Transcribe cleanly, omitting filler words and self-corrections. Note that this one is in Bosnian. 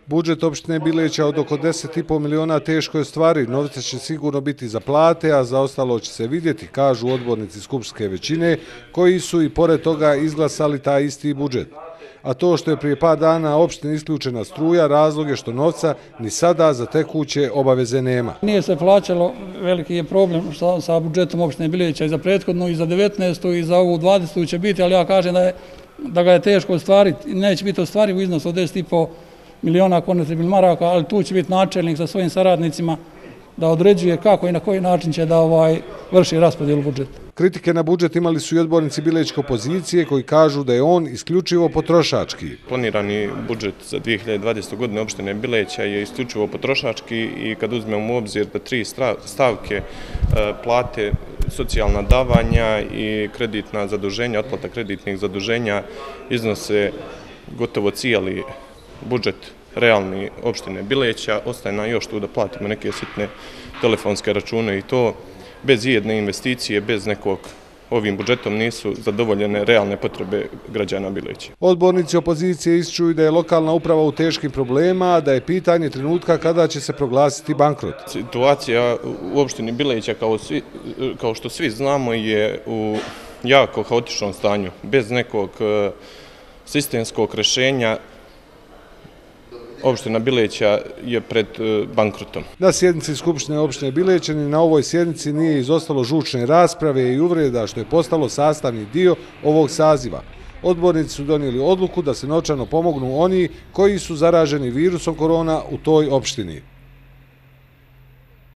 Budžet opštine Bileća od oko 10,5 miliona teško je ostvariti. Novca će sigurno biti za plate, a za ostalo će se vidjeti, kažu odbornici skupštinske većine, koji su i pored toga izglasali taj isti budžet. A to što je prije par dana opštini isključena struja, razlog je što novca ni sada za tekuće obaveze nema. Nije se plaćalo, veliki je problem sa budžetom opštine Bileća i za prethodnu, i za 19. i za ovu 20. će biti, ali ja kažem da ga je teško ostvariti. Neće biti ostvariv iznos od 10,5 miliona konvertibilnih maraka, ali tu će biti načelnik sa svojim saradnicima da određuje kako i na koji način će da vrši raspodjelu budžeta. Kritike na budžet imali su i odbornici bilećke opozicije koji kažu da je on isključivo potrošački. Planirani budžet za 2020. godine opštine Bileća je isključivo potrošački i kad uzmemo u obzir da 3 stavke plate, socijalna davanja i kreditna zaduženja, otplata kreditnih zaduženja iznose gotovo cijeli budžet realni opštine Bileća, ostaje nam još tu da platimo neke sitne telefonske račune i to bez ijedne investicije, bez nekog, ovim budžetom nisu zadovoljene realne potrebe građana Bileća. Odbornici opozicije ističu da je lokalna uprava u teškim problemima, da je pitanje trenutka kada će se proglasiti bankrot. Situacija u opštini Bileća, kao što svi znamo, je u jako haotičnom stanju, bez nekog sistemskog rješenja. Opština Bileća je pred bankrotom. Na sjednici Skupštine opštine Bileća ni na ovoj sjednici nije izostalo žučne rasprave i uvreda što je postalo sastavni dio ovog saziva. Odbornici su donijeli odluku da se novčano pomognu oni koji su zaraženi virusom korona u toj opštini.